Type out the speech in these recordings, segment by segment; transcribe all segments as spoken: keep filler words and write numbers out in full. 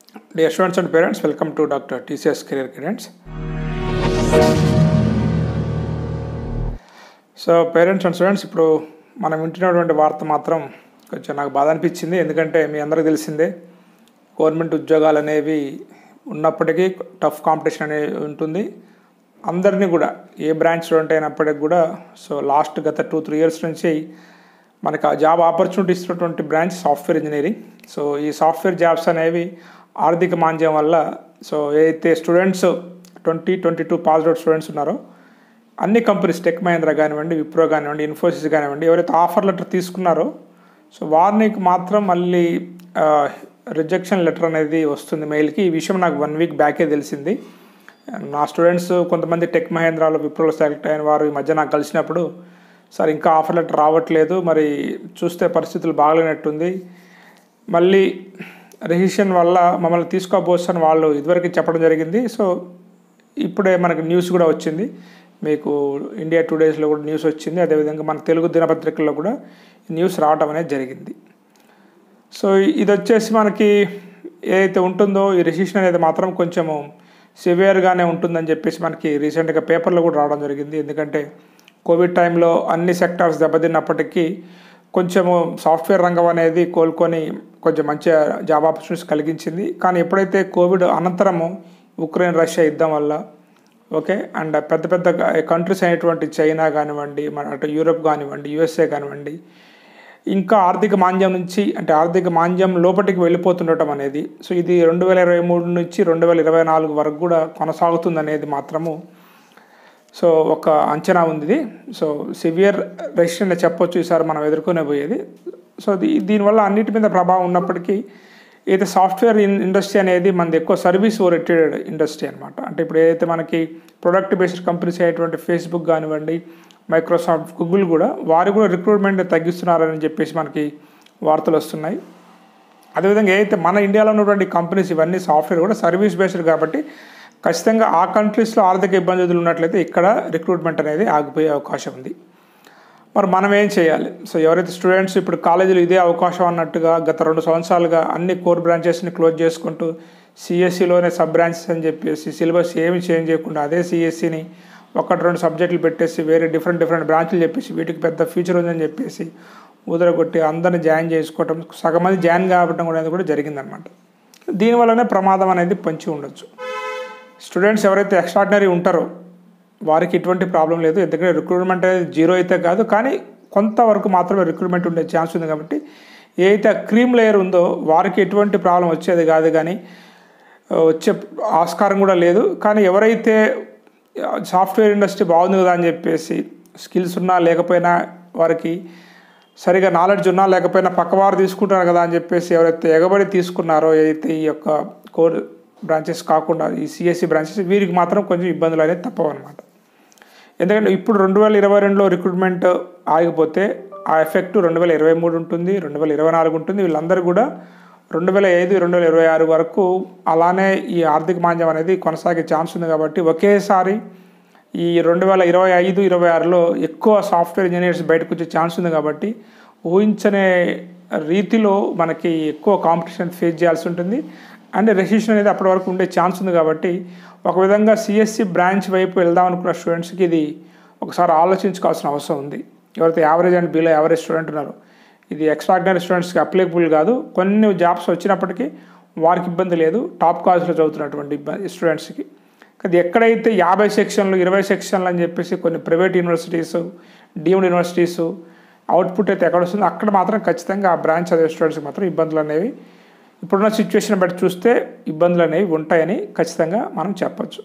Dear students and parents, welcome to Doctor T C S Career Guidance. So parents and students, ఇప్పుడు మనం వింటున్నటువంటి వార్త మాత్రం కొంచెం నాకు బాధ అనిపించింది. ఎందుకంటే మీ అందరికీ తెలిసిందే, గవర్నమెంట్ ఉద్యోగాలు అనేవి ఉన్నప్పటికీ టఫ్ కాంపిటీషన్ అనేది ఉంటుంది. అందరినీ కూడా ఏ బ్రాంచ్ స్టూడెంట్ అయినప్పటికీ కూడా సో లాస్ట్ గత టూ త్రీ ఇయర్స్ నుంచి మనకు ఆ జాబ్ ఆపర్చునిటీ ఇస్తున్నటువంటి బ్రాంచ్ సాఫ్ట్వేర్ ఇంజనీరింగ్. సో ఈ సాఫ్ట్వేర్ జాబ్స్ అనేవి ఆర్థిక మాంద్యం వల్ల సో ఏదైతే students twenty twenty two pass out students ఉన్నారో అన్ని కంపెనీస్, టెక్ మహీంద్రా కానివ్వండి, విప్రో కానివ్వండి, ఇన్ఫోసిస్ కానివ్వండి, ఎవరైతే ఆఫర్ లెటర్ తీసుకున్నారో సో వారికి మాత్రం మళ్ళీ రిజెక్షన్ లెటర్ అనేది వస్తుంది మెయిల్కి. ఈ విషయం నాకు వన్ వీక్ బ్యాకే తెలిసింది. నా స్టూడెంట్స్ కొంతమంది టెక్ మహీంద్రాలో, విప్రోలో సెలెక్ట్ అయిన వారు ఈ మధ్య నాకు కలిసినప్పుడు, సార్ ఇంకా ఆఫర్ లెటర్ రావట్లేదు, మరి చూస్తే పరిస్థితులు బాగలేనట్టుంది, మళ్ళీ రెసిషన్ వల్ల మమ్మల్ని తీసుకోబోస్తాను వాళ్ళు ఇదివరకు చెప్పడం జరిగింది. సో ఇప్పుడే మనకు న్యూస్ కూడా వచ్చింది, మీకు ఇండియా టుడేస్లో కూడా న్యూస్ వచ్చింది, అదేవిధంగా మన తెలుగు దినపత్రికల్లో కూడా న్యూస్ రావడం అనేది జరిగింది. సో ఇది వచ్చేసి మనకి ఏదైతే ఉంటుందో ఈ రెసిషన్ అనేది మాత్రం కొంచెము సివియర్గానే ఉంటుందని చెప్పేసి మనకి రీసెంట్గా పేపర్లో కూడా రావడం జరిగింది. ఎందుకంటే కోవిడ్ టైంలో అన్ని సెక్టార్స్ దెబ్బతిన్నప్పటికీ కొంచెము సాఫ్ట్వేర్ రంగం అనేది కోలుకొని కొంచెం మంచి జాబ్ ఆపర్చునిటీస్ కలిగించింది. కానీ ఎప్పుడైతే కోవిడ్ అనంతరము ఉక్రెయిన్ రష్యా యుద్ధం వల్ల ఓకే అండ్ పెద్ద పెద్ద కంట్రీస్ అయినటువంటి చైనా కానివ్వండి, మన అటు యూరోప్ కానివ్వండి, యుఎస్ఏ కానివ్వండి, ఇంకా ఆర్థిక మాంద్యం నుంచి అంటే ఆర్థిక మాంద్యం లోపలికి వెళ్ళిపోతుండటం అనేది సో ఇది రెండు వేల ఇరవై మూడు నుంచి రెండు వేల ఇరవై నాలుగు వరకు కూడా కొనసాగుతుంది అనేది మాత్రము సో ఒక అంచనా ఉంది. సో సివియర్ రెసిషన్ చెప్పొచ్చు ఈసారి మనం ఎదుర్కొనే పోయేది. సో దీనివల్ల అన్నిటి మీద ప్రభావం ఉన్నప్పటికీ అయితే సాఫ్ట్వేర్ ఇండస్ట్రీ అనేది మనది ఎక్కువ సర్వీస్ ఓరియంటెడ్ ఇండస్ట్రీ అనమాట. అంటే ఇప్పుడు ఏదైతే మనకి ప్రొడక్ట్ బేస్డ్ కంపెనీస్ అయినటువంటి ఫేస్బుక్ కానివ్వండి, మైక్రోసాఫ్ట్, గూగుల్ కూడా వారు కూడా రిక్రూట్మెంట్ తగ్గిస్తున్నారని చెప్పేసి మనకి వార్తలు వస్తున్నాయి. అదేవిధంగా ఏదైతే మన ఇండియాలో ఉన్నటువంటి కంపెనీస్ ఇవన్నీ సాఫ్ట్వేర్ కూడా సర్వీస్ బేస్డ్ కాబట్టి ఖచ్చితంగా ఆ కంట్రీస్లో ఆర్థిక ఇబ్బందులు ఉన్నట్లయితే ఇక్కడ రిక్రూట్మెంట్ అనేది ఆగిపోయే అవకాశం ఉంది. మరి మనం ఏం చేయాలి? సో ఎవరైతే స్టూడెంట్స్ ఇప్పుడు కాలేజీలో ఇదే అవకాశం అన్నట్టుగా గత రెండు సంవత్సరాలుగా అన్ని కోర్ బ్రాంచెస్ని క్లోజ్ చేసుకుంటూ సిఎస్సిలోనే సబ్ బ్రాంచెస్ అని చెప్పేసి సిలబస్ ఏమి చేంజ్ చేయకుండా అదే సిఎస్సిని ఒకటి రెండు సబ్జెక్టులు పెట్టేసి వేరే డిఫరెంట్ డిఫరెంట్ బ్రాంచ్లు చెప్పేసి వీటికి పెద్ద ఫ్యూచర్ ఉందని చెప్పేసి ఊదరగొట్టి అందరిని జాయిన్ చేసుకోవటం, సగం మంది జాయిన్ కావడం కూడా అనేది కూడా జరిగిందనమాట. దీనివల్లనే ప్రమాదం అనేది పొంచి ఉండొచ్చు. స్టూడెంట్స్ ఎవరైతే ఎక్స్ట్రాడినరీ ఉంటారో వారికి ఎటువంటి ప్రాబ్లం లేదు, ఎందుకంటే రిక్రూట్మెంట్ అనేది జీరో అయితే కాదు, కానీ కొంతవరకు మాత్రమే రిక్రూట్మెంట్ ఉండే ఛాన్స్ ఉంది. కాబట్టి ఏ అయితే క్రీమ్ లేయర్ ఉందో వారికి ఎటువంటి ప్రాబ్లం వచ్చేది కాదు, కానీ వచ్చే ఆస్కారం కూడా లేదు. కానీ ఎవరైతే సాఫ్ట్వేర్ ఇండస్ట్రీ బాగుంది కదా అని చెప్పేసి స్కిల్స్ ఉన్నా లేకపోయినా, వారికి సరిగా నాలెడ్జ్ ఉన్నా లేకపోయినా పక్కవారు తీసుకుంటారు కదా అని చెప్పేసి ఎవరైతే ఎగబడి తీసుకున్నారో ఏదైతే ఈ యొక్క కోర్ బ్రాంచెస్ కాకుండా ఈ సిఎస్సి బ్రాంచెస్, వీరికి మాత్రం కొంచెం ఇబ్బందులు అనేది తప్పవు అనమాట. ఎందుకంటే ఇప్పుడు రెండు వేల ఇరవై రెండులో రిక్రూట్మెంట్ ఆగిపోతే ఆ ఎఫెక్ట్ రెండు వేల ఇరవై మూడు ఉంటుంది, రెండు వేల ఇరవై నాలుగు ఉంటుంది. వీళ్ళందరూ కూడా రెండు వేల ఐదు రెండు వేల ఇరవై ఆరు వరకు అలానే ఈ ఆర్థిక మాంద్యం అనేది కొనసాగే ఛాన్స్ ఉంది. కాబట్టి ఒకేసారి ఈ రెండు వేల ఇరవై ఐదు ఇరవై ఆరులో ఎక్కువ సాఫ్ట్వేర్ ఇంజనీర్స్ బయటకు వచ్చే ఛాన్స్ ఉంది. కాబట్టి ఊహించనే రీతిలో మనకి ఎక్కువ కాంపిటీషన్ ఫేస్ చేయాల్సి ఉంటుంది అండ్ రెసిషన్ అనేది అప్పటి వరకు ఉండే ఛాన్స్ ఉంది. కాబట్టి ఒక విధంగా సిఎస్సి బ్రాంచ్ వైపు వెళ్దాం అనుకున్న స్టూడెంట్స్కి ఇది ఒకసారి ఆలోచించుకోవాల్సిన అవసరం ఉంది. ఎవరైతే average and below average student ఉన్నారో ఇది ఎక్స్ట్రాడినరీ స్టూడెంట్స్కి అప్లికబుల్ కాదు. కొన్ని జాబ్స్ వచ్చినప్పటికీ వారికి ఇబ్బంది లేదు, టాప్ కాలేజ్లో చదువుతున్నటువంటి ఇబ్బంది స్టూడెంట్స్కి. అది ఎక్కడైతే యాభై సెక్షన్లు ఇరవై సెక్షన్లు అని చెప్పేసి కొన్ని private universities, deemed universities output అయితే ఎక్కడ వస్తుందో అక్కడ మాత్రం ఖచ్చితంగా ఆ బ్రాంచ్ చదివే స్టూడెంట్స్కి మాత్రం ఇబ్బందులు అనేవి ఇప్పుడున్న సిచ్యువేషన్ బట్టి చూస్తే ఇబ్బందులు అనేవి ఉంటాయని ఖచ్చితంగా మనం చెప్పచ్చు.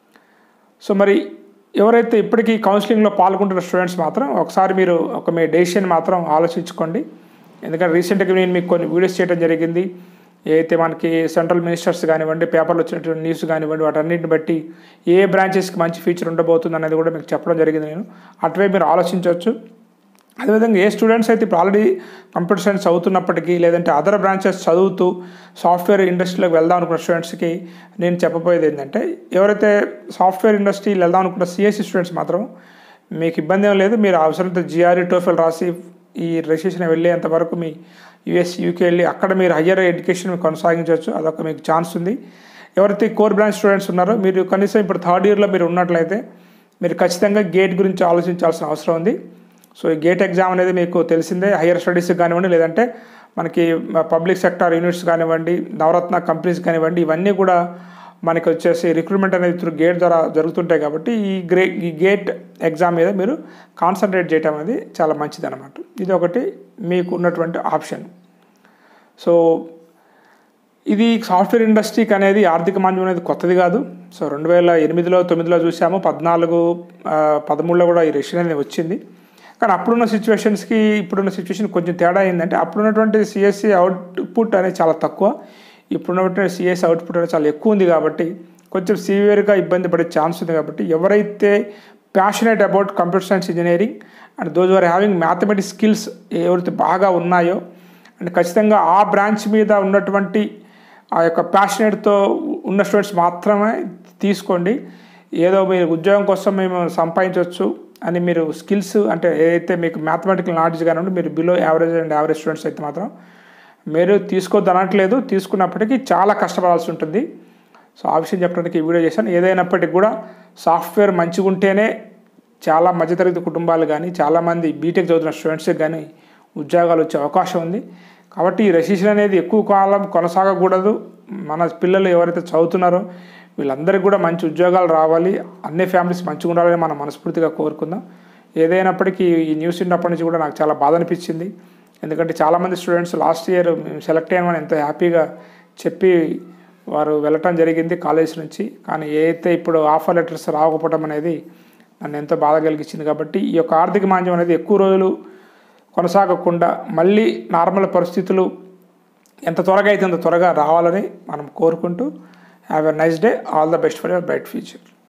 సో మరి ఎవరైతే ఇప్పటికీ కౌన్సిలింగ్లో పాల్గొంటున్న స్టూడెంట్స్ మాత్రం ఒకసారి మీరు ఒక మీ డెసిషన్ మాత్రం ఆలోచించుకోండి. ఎందుకంటే రీసెంట్గా నేను మీకు కొన్ని వీడియోస్ చేయడం జరిగింది. ఏదైతే మనకి సెంట్రల్ మినిస్టర్స్ కానివ్వండి, పేపర్లో వచ్చినటువంటి న్యూస్ కానివ్వండి, వాటన్నిటిని బట్టి ఏ బ్రాంచెస్కి మంచి ఫ్యూచర్ ఉండబోతుంది అనేది కూడా మీకు చెప్పడం జరిగింది. నేను అటువే మీరు ఆలోచించవచ్చు. అదేవిధంగా ఏ స్టూడెంట్స్ అయితే ఇప్పుడు ఆల్రెడీ కంప్యూటర్ సైన్స్ చదువుతున్నప్పటికీ లేదంటే అదర్ బ్రాంచెస్ చదువుతూ సాఫ్ట్వేర్ ఇండస్ట్రీలోకి వెళ్దాం అనుకున్న స్టూడెంట్స్కి నేను చెప్పబోయేది ఏంటంటే, ఎవరైతే సాఫ్ట్వేర్ ఇండస్ట్రీలో వెళ్దాం అనుకున్న సిఎస్సి స్టూడెంట్స్ మాత్రం మీకు ఇబ్బంది ఏం లేదు. మీరు అవసరంతో జిఆర్ఈ టోఫెల్ రాసి ఈ రిజిస్ట్రేషన్ వెళ్ళేంత వరకు మీ యూఎస్ యూకే వెళ్ళి అక్కడ మీరు హయ్యర్ ఎడ్యుకేషన్ కొనసాగించవచ్చు, అదొక మీకు ఛాన్స్ ఉంది. ఎవరైతే కోర్ బ్రాంచ్ స్టూడెంట్స్ ఉన్నారో మీరు కనీసం ఇప్పుడు థర్డ్ ఇయర్లో మీరు ఉన్నట్లయితే మీరు ఖచ్చితంగా గేట్ గురించి ఆలోచించాల్సిన అవసరం ఉంది. సో ఈ గేట్ ఎగ్జామ్ అనేది మీకు తెలిసిందే, హయ్యర్ స్టడీస్కి కానివ్వండి, లేదంటే మనకి పబ్లిక్ సెక్టార్ యూనిట్స్ కానివ్వండి, నవరత్న కంపెనీస్ కానివ్వండి, ఇవన్నీ కూడా మనకి వచ్చేసి రిక్రూట్మెంట్ అనేది త్రూ గేట్ ద్వారా జరుగుతుంటాయి. కాబట్టి ఈ గ్రే ఈ గేట్ ఎగ్జామ్ మీద మీరు కాన్సన్ట్రేట్ చేయడం అనేది చాలా మంచిది అనమాట. ఇది ఒకటి మీకు ఉన్నటువంటి ఆప్షన్. సో ఇది సాఫ్ట్వేర్ ఇండస్ట్రీకి అనేది ఆర్థిక మాంద్యం అనేది కొత్తది కాదు. సో రెండు వేల ఎనిమిదిలో తొమ్మిదిలో చూసాము, పద్నాలుగు పదమూడులో కూడా ఈ రిషన్ అనేది వచ్చింది. కానీ అప్పుడున్న సిచ్యువేషన్స్కి ఇప్పుడున్న సిచ్యువేషన్ కొంచెం తేడా ఏంటంటే అప్పుడున్నటువంటి సిఎస్సి అవుట్పుట్ అనేది చాలా తక్కువ, ఇప్పుడున్నటువంటి సిఎస్సి అవుట్పుట్ అనేది చాలా ఎక్కువ ఉంది. కాబట్టి కొంచెం సివియర్గా ఇబ్బంది పడే ఛాన్స్ ఉంది. కాబట్టి ఎవరైతే passionate about computer science engineering and those are having mathematics skills ఎవరైతే బాగా ఉన్నాయో అండ్ ఖచ్చితంగా ఆ బ్రాంచ్ మీద ఉన్నటువంటి ఆ యొక్క ప్యాషనేట్తో ఉన్న స్టూడెంట్స్ మాత్రమే తీసుకోండి. ఏదో మీరు ఉద్యోగం కోసం మేము సంపాదించవచ్చు అని మీరు స్కిల్స్ అంటే ఏదైతే మీకు మ్యాథమెటికల్ నాలెడ్జ్ కానివ్వండి, మీరు below average and average students అయితే మాత్రం మీరు తీసుకోవద్దు అనట్లేదు, తీసుకున్నప్పటికీ చాలా కష్టపడాల్సి ఉంటుంది. సో ఆ విషయం చెప్పడానికి ఈ వీడియో చేశాను. ఏదైనప్పటికీ కూడా సాఫ్ట్వేర్ మంచిగా ఉంటేనే చాలా మధ్యతరగతి కుటుంబాలు కానీ చాలామంది బీటెక్ చదువుతున్న స్టూడెంట్స్కి కానీ ఉద్యోగాలు వచ్చే అవకాశం ఉంది. కాబట్టి ఈ రెసిషన్ అనేది ఎక్కువ కాలం కొనసాగకూడదు. మన పిల్లలు ఎవరైతే చదువుతున్నారో వీళ్ళందరికీ కూడా మంచి ఉద్యోగాలు రావాలి, అన్ని ఫ్యామిలీస్ మంచిగా ఉండాలని మనం మనస్ఫూర్తిగా కోరుకుందాం. ఏదైనప్పటికీ ఈ న్యూస్ విన్నప్పటి నుంచి కూడా నాకు చాలా బాధ అనిపించింది. ఎందుకంటే చాలామంది స్టూడెంట్స్ లాస్ట్ ఇయర్ మేము సెలెక్ట్ అయ్యామని ఎంతో హ్యాపీగా చెప్పి వారు వెళ్ళటం జరిగింది కాలేజ్ నుంచి. కానీ ఏదైతే ఇప్పుడు ఆఫర్ లెటర్స్ రాకపోవడం అనేది నన్ను ఎంతో బాధ కలిగించింది. కాబట్టి ఈ యొక్క ఆర్థిక మాంద్యం అనేది ఎక్కువ రోజులు కొనసాగకుండా మళ్ళీ నార్మల్ పరిస్థితులు ఎంత త్వరగా అయితే అంత త్వరగా రావాలని మనం కోరుకుంటూ have a nice day, all the best for your bright future.